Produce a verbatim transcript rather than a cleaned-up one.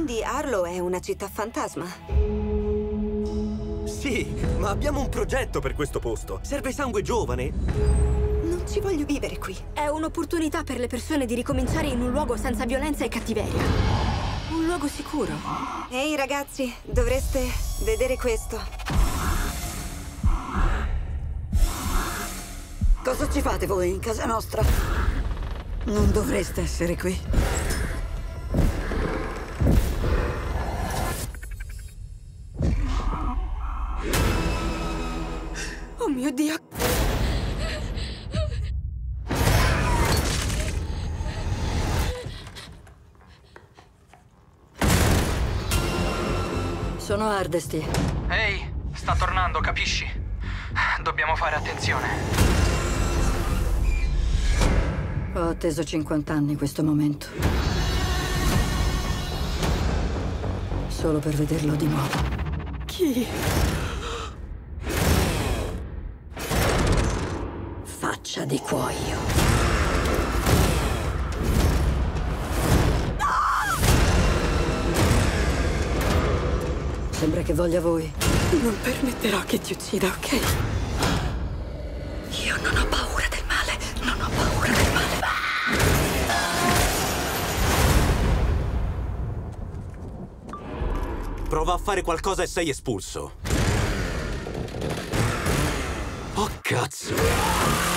Quindi Harlow è una città fantasma? Sì, ma abbiamo un progetto per questo posto. Serve sangue giovane. Non ci voglio vivere qui. È un'opportunità per le persone di ricominciare in un luogo senza violenza e cattiveria. Un luogo sicuro. Ehi ragazzi, dovreste vedere questo. Cosa ci fate voi in casa nostra? Non dovreste essere qui. Oh mio Dio! Sono Hardesty. Ehi, sta tornando, capisci? Dobbiamo fare attenzione. Ho atteso cinquanta anni questo momento. Solo per vederlo di nuovo. Chi? Faccia di cuoio. Sembra che voglia voi. Non permetterò che ti uccida, ok? Io non ho paura del male. Non ho paura del male. Prova a fare qualcosa e sei espulso. Oh, cazzo!